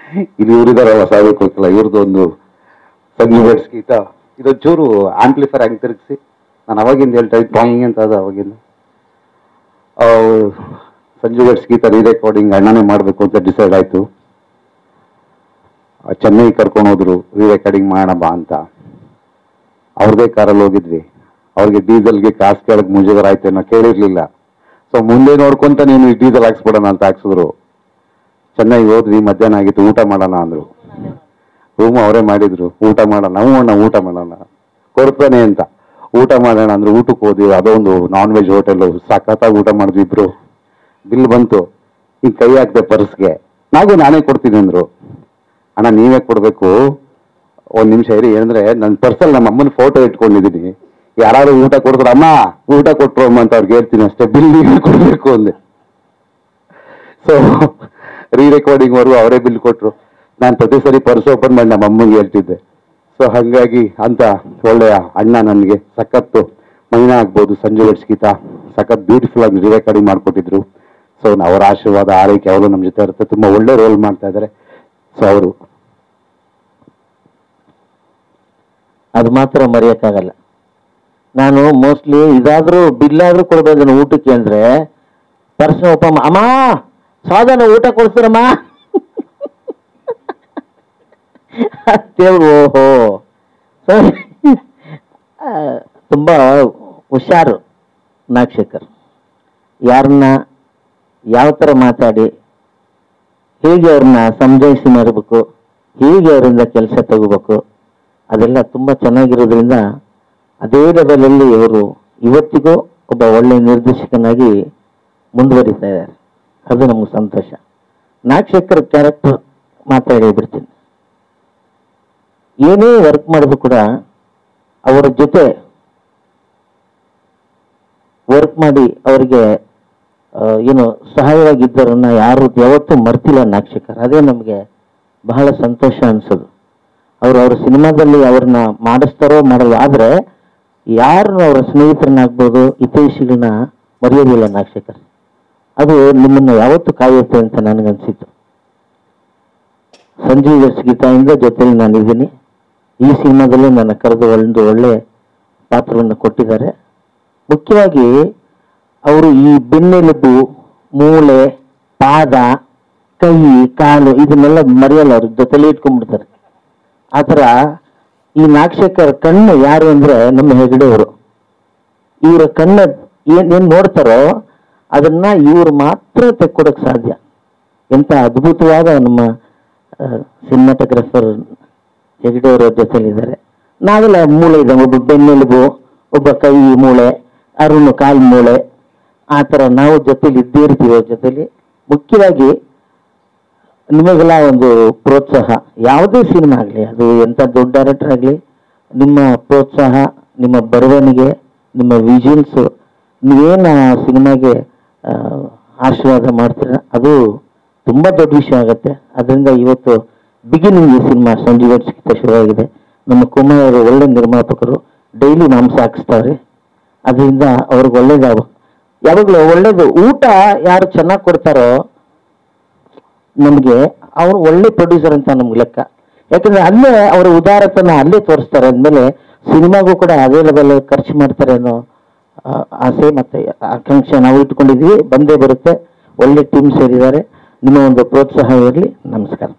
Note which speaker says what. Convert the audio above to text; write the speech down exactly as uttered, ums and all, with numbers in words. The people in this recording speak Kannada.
Speaker 1: ಇಲ್ಲಿ ಇವರಿದಾರಲ್ಲ ಸಾವಿರಕ್ಕೆ ಹೋಗ್ತಿಲ್ಲ ಇವ್ರದ್ದು ಒಂದು ಸಂಜು ಬೆಡ್ಸ್ ಗೀತ ಇದೊಂದು ಚೂರು ಆಂಪ್ಲಿಫೈರ್ ಆಗಿ ತಿರುಗಿಸಿ ನಾನು ಅವಾಗಿಂದ ಹೇಳ್ತಾ ಇದ್ದೆ ಡ್ರಾಯಿಂಗ್ ಅಂತ ಅದು ಅವಾಗಿಂದ ಸಂಜು ಬೆಡ್ಸ್ ಗೀತ ರೀ ರೆಕಾರ್ಡಿಂಗ್ ಅಣ್ಣನೇ ಮಾಡಬೇಕು ಅಂತ ಡಿಸೈಡ್ ಆಯಿತು. ಚೆನ್ನೈ ಕರ್ಕೊಂಡು ಹೋದ್ರು ರೀ ರೆಕಾರ್ಡಿಂಗ್ ಮಾಡೋಣ ಬಾ ಅಂತ. ಅವ್ರದೇ ಕಾರಲ್ಲಿ ಹೋಗಿದ್ವಿ. ಅವ್ರಿಗೆ ಡೀಸೆಲ್ಗೆ ಕಾಸು ಕೇಳಕ್ಕೆ ಮುಜುಗರ ಆಯ್ತು ನಾವು ಕೇಳಿರ್ಲಿಲ್ಲ. ಸೊ ಮುಂದೆ ನೋಡ್ಕೊಂತ ನೀನು ಡೀಸೆಲ್ ಹಾಕ್ಸ್ಬಿಡೋಣ ಅಂತ ಹಾಕ್ಸಿದ್ರು. ಚೆನ್ನಾಗಿ ಹೋದ್ವಿ, ಮಧ್ಯಾಹ್ನ ಆಗಿತ್ತು, ಊಟ ಮಾಡೋಣ ಅಂದ್ರು. ರೂಮ್ ಅವರೇ ಮಾಡಿದ್ರು. ಊಟ ಮಾಡೋಣ ನಾವು ಅಣ್ಣ ಊಟ ಮಾಡೋಣ ಕೊಡ್ತಾನೆ ಅಂತ ಊಟ ಮಾಡೋಣ ಅಂದ್ರೆ ಊಟಕ್ಕೆ ಹೋದ್ವಿ. ಅದೊಂದು ನಾನ್ ವೆಜ್ ಹೋಟೆಲ್, ಸಖತ್ತಾಗಿ ಊಟ ಮಾಡಿದ್ವಿ ಇಬ್ರು. ಬಿಲ್ ಬಂತು, ಈಗ ಕೈ ಹಾಕ್ದೆ ಪರ್ಸ್ಗೆ. ನಾವು ನಾನೇ ಕೊಡ್ತೀನಿ ಅಂದ್ರು. ಅಣ್ಣ ನೀವೇ ಕೊಡ್ಬೇಕು, ಒಂದ್ ನಿಮಿಷ ಇರಿ ಏನಂದ್ರೆ ನನ್ನ ಪರ್ಸಲ್ಲಿ ನಮ್ಮ ಅಮ್ಮನ ಫೋಟೋ ಇಟ್ಕೊಂಡಿದ್ದೀನಿ, ಯಾರು ಊಟ ಕೊಡ್ತಾರೆ ಅಮ್ಮ ಊಟ ಕೊಟ್ರು ಅಮ್ಮ ಅಂತ ಅವ್ರಿಗೆ ಹೇಳ್ತೀನಿ ಅಷ್ಟೇ, ಬಿಲ್ ನೀವೇ ಕೊಡ್ಬೇಕು ಅಂದೆ. ಸೊ ರೀ ರೆಕಾರ್ಡಿಂಗ್ ವರ್ಗು ಅವರೇ ಬಿಲ್ ಕೊಟ್ರು. ನಾನು ಪ್ರತಿ ಸರಿ ಪರ್ಸ್ ಓಪನ್ ಮಾಡಿ ನಮ್ಮ ಅಮ್ಮಂಗೆ ಹೇಳ್ತಿದ್ದೆ. ಸೊ ಹಾಗಾಗಿ ಅಂತ ಒಳ್ಳೆಯ ಅಣ್ಣ ನನಗೆ ಸಖತ್ತು ಮೈನಾ ಆಗ್ಬೋದು, ಸಂಜು ಬೆಡ್ಸ್ ಗೀತ ಸಖತ್ ಬ್ಯೂಟಿಫುಲ್ ಆಗಿ ರೀ ರೆಕಾರ್ಡಿಂಗ್ ಮಾಡ್ಕೊಟ್ಟಿದ್ರು. ಸೊ ಅವರ ಆಶೀರ್ವಾದ ಆರೈಕೆ ಅವರು ನಮ್ಮ ಜೊತೆ ಇರುತ್ತೆ. ತುಂಬಾ ಒಳ್ಳೆ ರೋಲ್ ಮಾಡ್ತಾ ಇದ್ದಾರೆ. ಸೊ ಅವರು
Speaker 2: ಅದು ಮಾತ್ರ ಮರೆಯಕ್ಕಾಗಲ್ಲ. ನಾನು ಮೋಸ್ಟ್ಲಿ ಇದಾದ್ರೂ ಬಿಲ್ ಆದ್ರೂ ಕೊಡ್ಬೇಕು ಊಟಕ್ಕೆ ಅಂದ್ರೆ ಪರ್ಸನ್ ಒಪ್ಪ ಅಮ್ಮ ಸಾಧನ ಊಟ ಕೊಡ್ತೀರಮ್ಮ ಓಹೋ ತುಂಬಾ ಹುಷಾರು ನಾಗಶೇಖರ್. ಯಾರನ್ನ ಯಾವ ಥರ ಮಾತಾಡಿ ಹೇಗೆ ಅವ್ರನ್ನ ಸಮಜಾಯಿಸಿ ಮಾಡಬೇಕು, ಹೇಗೆ ಅವರಿಂದ ಕೆಲಸ ತಗೋಬೇಕು, ಅದೆಲ್ಲ ತುಂಬ ಚೆನ್ನಾಗಿರೋದ್ರಿಂದ ಅದೇ ಲೆವೆಲಲ್ಲಿ ಅವರು ಇವತ್ತಿಗೂ ಒಬ್ಬ ಒಳ್ಳೆ ನಿರ್ದೇಶಕನಾಗಿ ಮುಂದುವರಿತಾ ಇದ್ದಾರೆ. ಅದು ನಮ್ಗೆ ಸಂತೋಷ. ನಾಗಶೇಖರ್ ಕ್ಯಾರೆಕ್ಟರ್ ಮಾತಾಡಿ ಬಿಡ್ತೀನಿ. ಏನೇ ವರ್ಕ್ ಮಾಡಿದ್ರು ಕೂಡ ಅವರ ಜೊತೆ ವರ್ಕ್ ಮಾಡಿ ಅವರಿಗೆ ಏನು ಸಹಾಯವಾಗಿದ್ದರನ್ನ ಯಾರು ಯಾವತ್ತೂ ಮರ್ತಿಲ್ಲ ನಾಗಶೇಖರ್. ಅದೇ ನಮಗೆ ಬಹಳ ಸಂತೋಷ ಅನ್ಸೋದು. ಅವರು ಅವ್ರ ಸಿನಿಮಾದಲ್ಲಿ ಅವ್ರನ್ನ ಮಾಡಿಸ್ತಾರೋ ಮಾಡಲ್ಲ, ಆದ್ರೆ ಯಾರು ಅವರ ಸ್ನೇಹಿತರನ್ನಾಗ್ಬೋದು ಹಿತೈಷಿಗಳನ್ನ ಮರೆಯೋದಿಲ್ಲ ನಾಗಶೇಖರ್. ಅದು ನಿಮ್ಮನ್ನು ಯಾವತ್ತೂ ಕಾಯುತ್ತೆ ಅಂತ ನನಗನ್ಸಿತ್ತು. ಸಂಜು ಬೆಡ್ಸ್ ಗೀತಾಯಿಂದ ಜೊತೆಲಿ ನಾನಿದ್ದೀನಿ. ಈ ಸಿನಿಮಾದಲ್ಲಿ ನನ್ನ ಕರೆದು ಒಂದು ಒಳ್ಳೆ ಪಾತ್ರವನ್ನು ಕೊಟ್ಟಿದ್ದಾರೆ. ಮುಖ್ಯವಾಗಿ ಅವರು ಈ ಬೆನ್ನೆಲುಬು, ಮೂಳೆ, ಪಾದ, ಕೈ, ಕಾಲು ಇದನ್ನೆಲ್ಲ ಮರೆಯಲ್ಲ, ಅವ್ರ ಜೊತೆಲಿ ಇಟ್ಕೊಂಡ್ಬಿಡ್ತಾರೆ. ಆ ಥರ ಈ ನಾಗಶೇಖರ್ ಕಣ್ಣು ಯಾರು ಅಂದ್ರೆ ನಮ್ಮ ಹೆಗಡೆ ಅವರು. ಇವರ ಕಣ್ಣ ಏನ್ ಏನ್ ನೋಡ್ತಾರೋ ಅದನ್ನ ಇವರು ಮಾತ್ರ ತೆಕ್ಕೊಡಕ್ ಸಾಧ್ಯ. ಎಂತ ಅದ್ಭುತವಾದ ನಮ್ಮ ಸಿನಿಮಾಟೋಗ್ರಫರ್ ಹೆಗಡೆ ಅವರ ಜೊತೆಲಿದ್ದಾರೆ. ನಾವೆಲ್ಲ ಮೂಳೆ ಇದೆ, ಒಬ್ಬ ಬೆನ್ನೆಲುಬು, ಒಬ್ಬ ಕೈ ಮೂಳೆ, ಅರುಣ್ ಕಾಲು ಮೂಳೆ, ಆ ಥರ ನಾವು ಜೊತೆಲಿ ಇದ್ದೇ ಇರ್ತೀವಿ ಅವ್ರ ಜೊತೆಲಿ. ಮುಖ್ಯವಾಗಿ ನಿಮಗೆಲ್ಲ ಒಂದು ಪ್ರೋತ್ಸಾಹ, ಯಾವುದೇ ಸಿನಿಮಾ ಆಗಲಿ, ಅದು ಎಂಥ ದೊಡ್ಡ ಡೈರೆಕ್ಟರ್ ಆಗಲಿ, ನಿಮ್ಮ ಪ್ರೋತ್ಸಾಹ, ನಿಮ್ಮ ಬರವಣಿಗೆ, ನಿಮ್ಮ ವಿಜುವಲ್ಸು, ನೀವೇನು ಆ ಸಿನಿಮಾಗೆ ಆಶೀರ್ವಾದ ಮಾಡ್ತೀರ ಅದು ತುಂಬ ದೊಡ್ಡ ವಿಷಯ ಆಗುತ್ತೆ. ಅದರಿಂದ ಇವತ್ತು ಬಿಗಿನಿಂಗ್ ಈ ಸಿನಿಮಾ ಸಂಜು ಬೆಡ್ಸ್ ಗೀತ ಶುರುವಾಗಿದೆ. ನಮ್ಮ ಕುಮಾರ್ ಅವರು ಒಳ್ಳೆ ನಿರ್ಮಾಪಕರು, ಡೈಲಿ ಮಾಂಸ ಹಾಕಿಸ್ತಾರೆ. ಅದರಿಂದ ಅವ್ರಿಗೆ ಒಳ್ಳೇದಾಗ ಯಾವಾಗಲೂ ಒಳ್ಳೇದು ಊಟ ಯಾರು ಚೆನ್ನಾಗಿ ಕೊಡ್ತಾರೋ ನಮಗೆ ಅವರು ಒಳ್ಳೆ ಪ್ರೊಡ್ಯೂಸರ್ ಅಂತ ನಮ್ಗೆ ಲೆಕ್ಕ. ಯಾಕಂದ್ರೆ ಅಲ್ಲೇ ಅವರ ಉದಾರತನ ಅಲ್ಲೇ ತೋರಿಸ್ತಾರೆ. ಅಂದಮೇಲೆ ಸಿನಿಮಾಗೂ ಕೂಡ ಅದೇ ಲೆವೆಲ್ ಖರ್ಚು ಮಾಡ್ತಾರೆ ಅನ್ನೋ ಆಸೆ ಮತ್ತೆ ಆಕಾಂಕ್ಷೆ ನಾವು ಇಟ್ಕೊಂಡಿದ್ವಿ. ಬಂದೇ ಬರುತ್ತೆ. ಒಳ್ಳೆ ಟೀಮ್ ಸೇರಿದ್ದಾರೆ. ನಿಮ್ಮ ಒಂದು ಪ್ರೋತ್ಸಾಹ ಇರಲಿ. ನಮಸ್ಕಾರ.